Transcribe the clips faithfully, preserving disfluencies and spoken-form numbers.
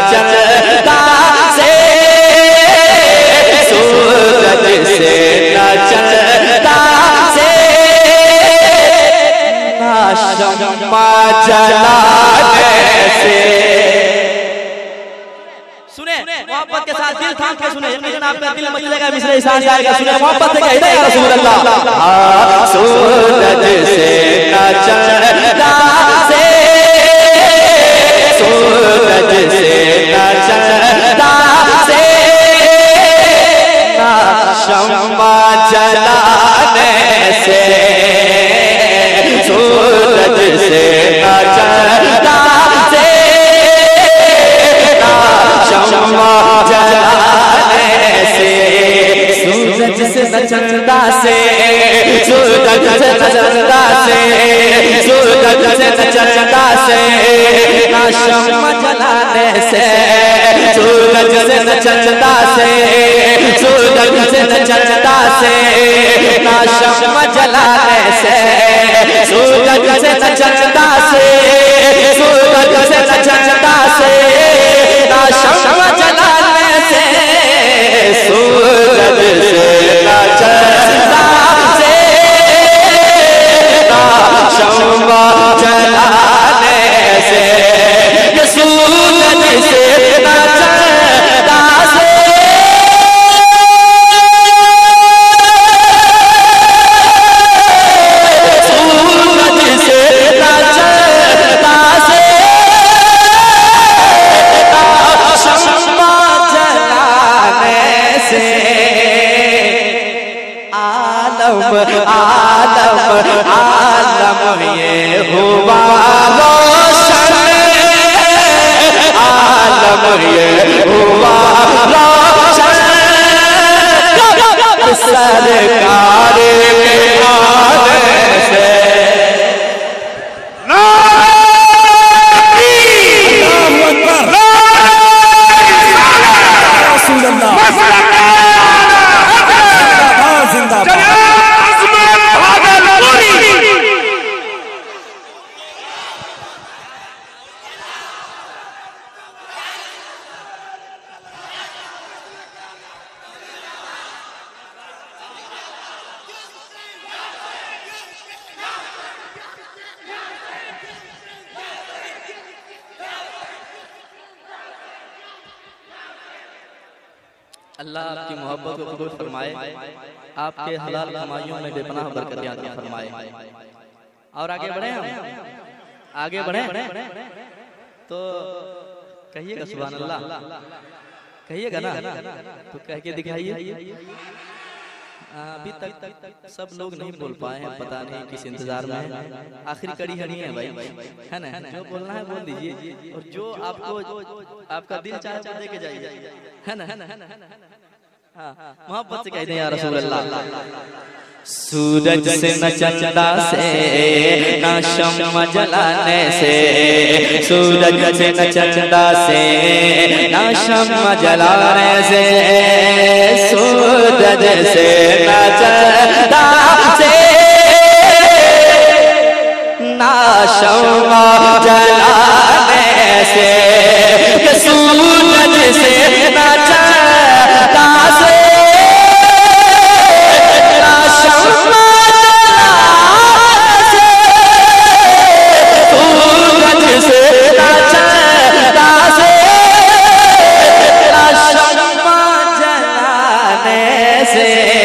चलता से, सूरज से न चलता से, ना शम्मा जलाने से। सुने मोहब्बत के साथ दिल थाम के सुने, यकीनन आपका दिल मचलेगा, मिसरे इशारे आएगा। सुने मोहब्बत से कहते हैं रसूल अल्लाह, सूरज से न चलता से, सूरज से न चलता से, ना शम्मा जलाने से, सूरज से न चलता से, ना शम्मा जलाने से, सूरज से न चलता से, सूरज से न चलता से, सूरज से न चलता से, ना शम्मा जलाने से, सूरज से न चलता से, सूरज से न चलता से, ना शम्मा जलाने से, सूरज से न चलता से, सूरज से न चलता से, ना शम्मा जलाने से, सूरज से न चलता से, ना शम्मा जलाने से, सूरज से न चलता से, सूरज से न चलता से, शम्मा जलाने से, आलम आलम आलम ये हुआ रोशन, आलम ये हुआ रोशन, सरकार के आने से। अल्लाह आपकी मोहब्बत को कबूल फरमाए, आपके हलाल कमाइयों में बेपनाह बरकत अता फरमाए। और आगे बढ़े हम आगे बढ़े तो कहिएगा सुभान अल्लाह, कहिएगा ना, तो कह के दिखाइए। अभी तक तक सब लोग नहीं बोल पाए हैं, पता नहीं किस इंतजार में है। आखिरी कड़ी हनी है भाई, है ना, जो बोलना है बोल दीजिए, और जो आपको आपका दिल चाहे तो दे के जाइए, है ना, है ना। हाँ, मोहब्बत से कहते हैं या रसूल अल्लाह। सूरज से न चलता से, ना शम्मा जलाने से, सूरज से न चलता से, ना शम्मा जलाने से, सूरज से न चलता से, ना शम्मा जलाने से, सूरज से न चलता से, ना शम्मा जलाने से, सूरज से न चलता से, ना शम्मा जलाने से,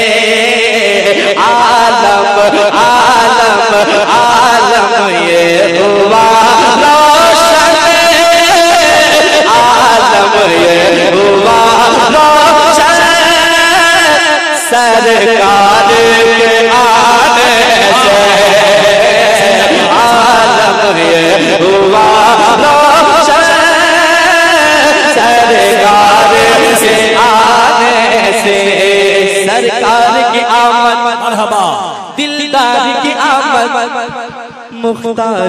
आलम आलम आलम ये हुआ रोशन, आलम ये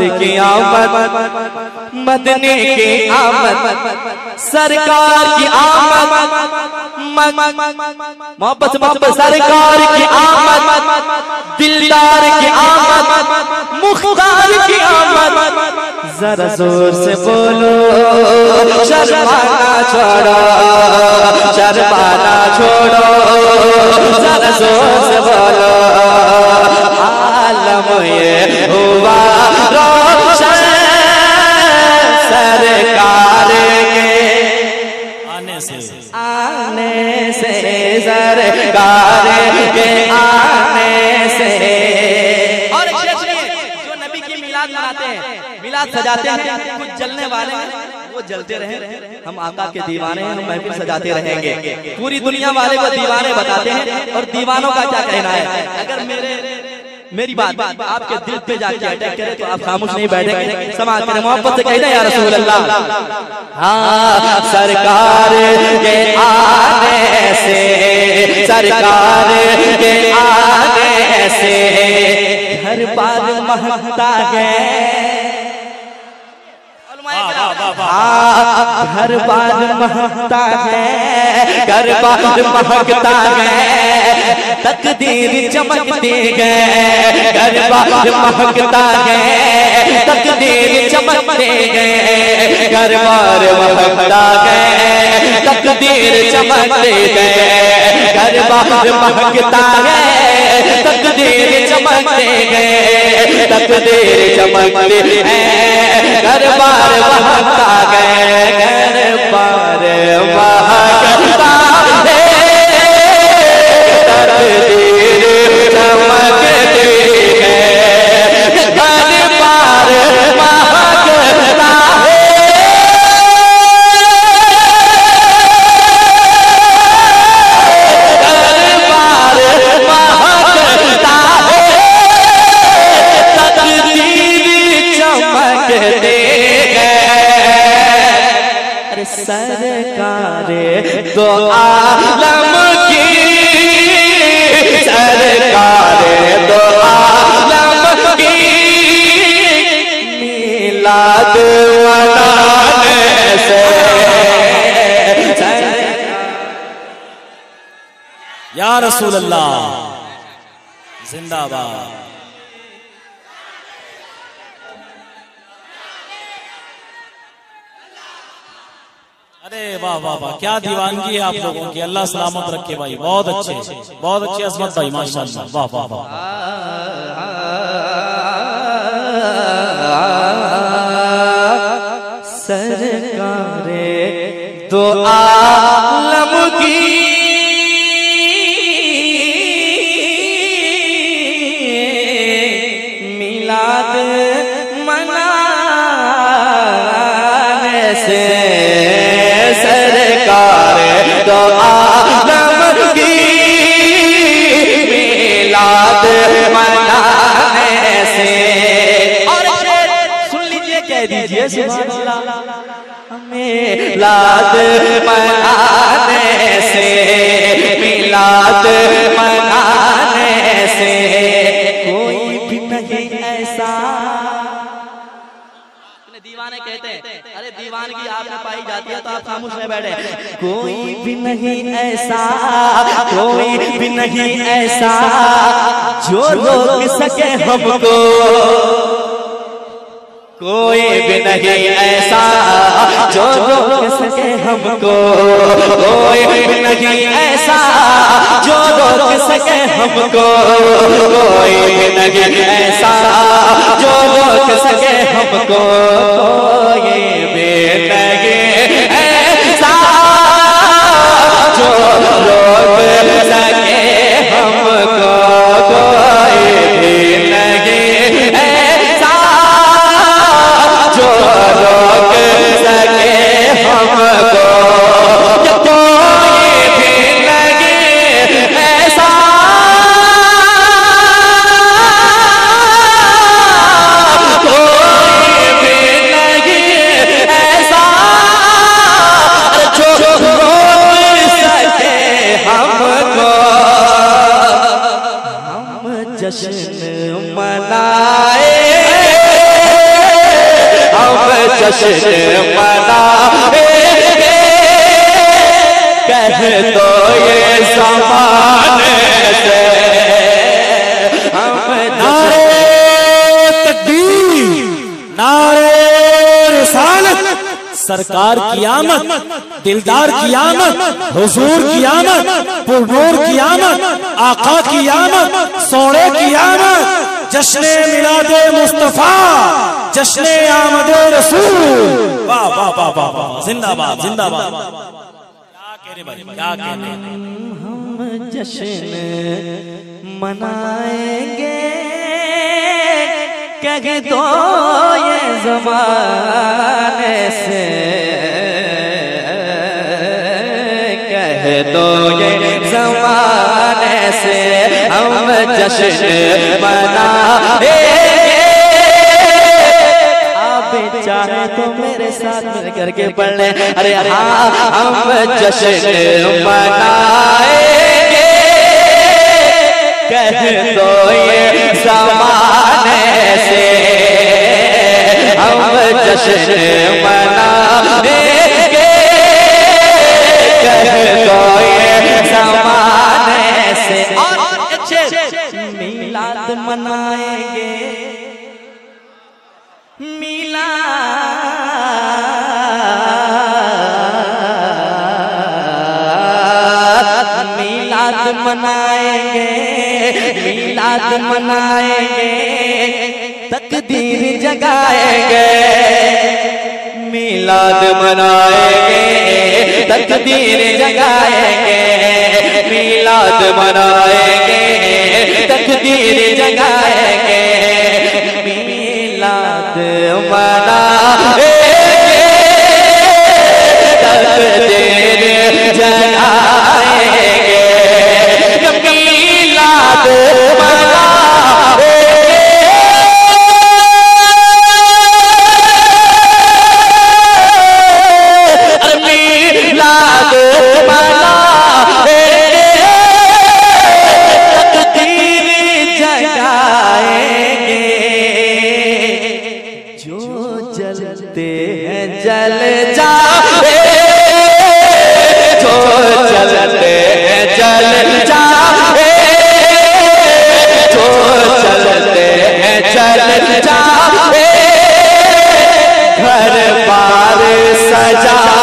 की आमद, मदने की आमद, सरकार की आमद, मोहब्बत मोहब्बत सरकार की आमद, दिलदार की आमद, मुख्तार की आमद। जरा जोर से बोलो शर्माना छोड़ो, शर्माना छोड़ो, जरा जोर से बोलो आलम ये हुआ रोशन सरकार के आने से, आने से सरकार के आने से। और एक शेर सुनिए, जो नबी की मिलाद मनाते हैं, मिलाद सजाते हैं, कुछ जलने वाले हैं वो जलते रहे, हम आका के दीवाने हैं, हम महफिल सजाते रहेंगे। पूरी दुनिया वाले को दीवाने बताते हैं और दीवानों का क्या कहना है। अगर मेरे मेरी बात आपके दिल पे जाके अटैक करे तो आप खामोश नहीं बैठेंगे, समाज करें, मोहब्बत से कहते हैं या रसूल अल्लाह। हाँ सरकार के आने से, सरकार के आने से घर बार महकता है, घर बार महकता है, घर बार महकता है, तकदीर चमकती है, घर बार महकता है, तकदीर चमकती है, घर बार महकता है, तकदीर चमकती है, घर बार महकता है, तकदीर चमकती है, तकदीर चमकती है, घर बार महकता है, घर बार महकता है, तकदीर चमकती है, घर बार महकता है, घर बार महकता है, तकदीर चमकती है। सरकार दो आलम की, सरकार दो आलम की, मिलाद मनाने से। या रसूल अल्लाह जिंदाबाद। अरे वाह वाह वाह, क्या दीवानगी है आप लोगों की, अल्लाह सलामत रखे भाई, बहुत अच्छे, बहुत अच्छे अजमत भाई, माशाअल्लाह, वाह वाह वाह। सरकारे दो आलम की, मिलाद मनाने से, सरकार दो आलम की, मिलाद मनाने से। और सुन लीजिए, कह दीजिए सुभान अल्लाह। मिलाद मनाने से, मिलाद मनाने से कोई भी नहीं ऐसा। दीवाने कहते हैं, अरे दीवानगी आप में पाई जाती है तो आप खामोश नहीं बैठे। कोई भी नहीं ऐसा, कोई भी नहीं ऐसा जो रोक सके हमको, कोई भी नहीं ऐसा जो रोक सके हमको, कोई भी नहीं ऐसा जो रोक सके हमको, कोई भी नहीं ऐसा जो रोक सके हमको, कोई भी नहीं ऐसा जो रोक सके हमको, कोई भी नहीं ऐसा जो रोक सके हमको, कोई भी नहीं ऐसा कोई भी नहीं जश्न मनाएंगे, कह दो ये ज़माने से हम नारे तकबीर, नारे रिसालत, सरकार की आमद, दिलदार की आमद, हुजूर की आमद, पुरनूर की आमद, आका की आमद, सोने की आमद, जश्ने मिलादे मुस्तफा, जश्ने आमदे रसूल। वाह वाह वाह वाह वाह, जिंदाबाद जिंदाबाद। क्या कहने भाई, क्या कहने। हम जश्न मनाएंगे, कह दो ये ज़माने से, कह दो ये ज़माने से हम जश्न मनाएंगे। आप चाहे तो मेरे साथ मिल करके पढ़ लें। अरे हाँ, हम जश्न मनाएंगे, कह दो ये ज़माने से हम जश्न मनाएंगे, कह दो ये ज़माने से। और मिलाद मनाएंगे, मिलाद मिलाद मनाएंगे, मिलाद मनाएंगे, तकदीर जगाएंगे, मिलाद मनाएंगे, तकदीर जगाएंगे, मिलाद मनाएंगे, तकदीर जगाएंगे, मिलाद मनाएंगे, तकदीर जगाएंगे, मिलाद मनाएंगे। मिलाद मनाएंगे, तकदीर जगाएंगे, जो जलते हैं जल जाए, जो जलते हैं जल जाए, जो जलते हैं जल जाए, घर बार सजा